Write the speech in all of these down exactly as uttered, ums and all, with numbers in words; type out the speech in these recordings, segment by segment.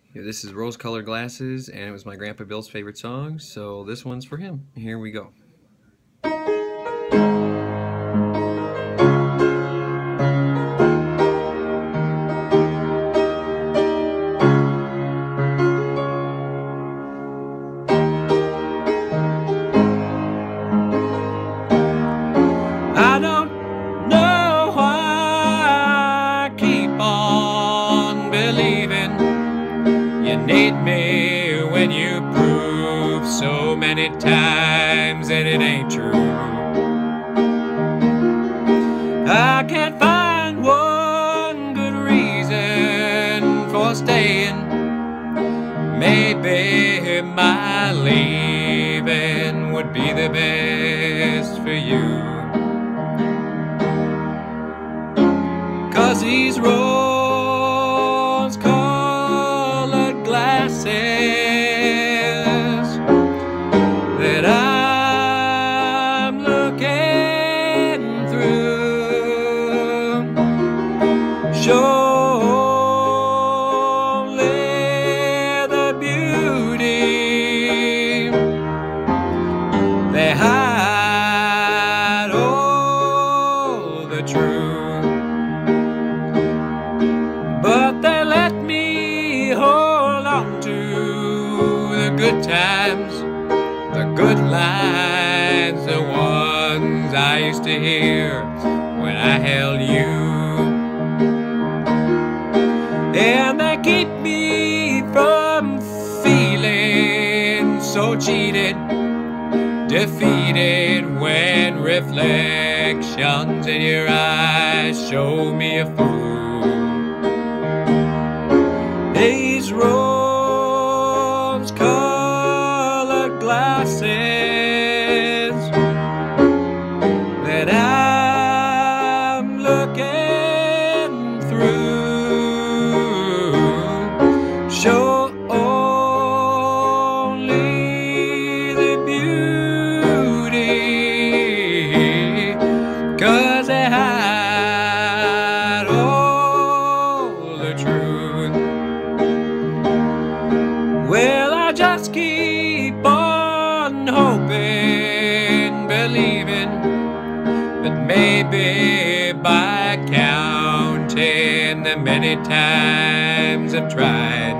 Yeah, this is Rose-Colored Glasses, and it was my Grandpa Bill's favorite song, so this one's for him. Here we go. I don't know why I keep on believing you need me when you prove so many times that it ain't true. I can't find one good reason for staying. Maybe my leaving would be the best for you. 'Cause these rose-colored glasses that I'm looking through show only the beauty. They hide all the truth. But they let me hold on to the good times, the good lines, the ones I used to hear when I held you. And they keep me from feeling so cheated, defeated, when reflections in your eyes show me a fool. These rose-colored glasses that I'm looking through show only the beauty, 'cause they hide all the truth. Well, I just keep on hoping, believing that maybe by counting the many times I've tried,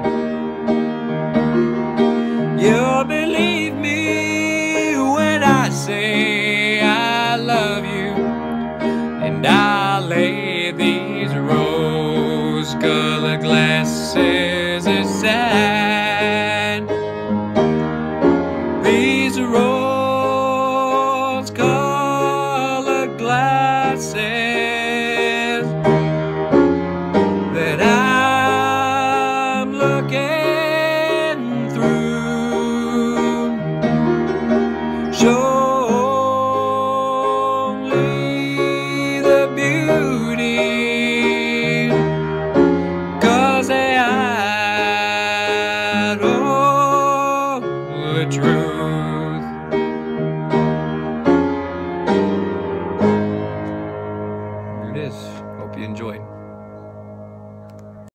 you'll believe me when I say I love you, and I'll lay these rose-colored glasses aside. These rose-colored glasses that I'm looking through show only the beauty, 'cause they hide all the truth.